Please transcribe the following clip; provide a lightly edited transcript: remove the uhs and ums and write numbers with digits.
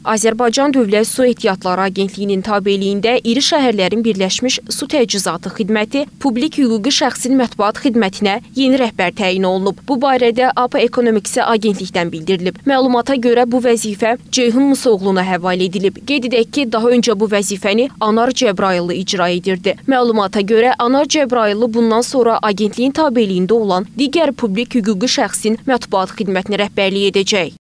Azərbaycan Dövlət Su Ehtiyatları Agentliyinin tabeliyində iri şəhərlərin Birləşmiş Su Təchizatı Xidməti publik hüquqi şəxsin mətbuat xidmətinə yeni rəhbər təyin olunub. Bu barədə APA Ekonomiksi agentlikdən bildirilib. Məlumata görə bu vəzifə Ceyhun Musoğluna həvalə edilib. Qeyd edək ki, daha öncə bu vəzifəni Anar Cəbrayıllı icra edirdi. Məlumata görə Anar Cəbrayıllı bundan sonra agentliyin tabeliyində olan digər publik hüquqi şəxsin mətbuat xidmətinə rəhbərlik edəcək.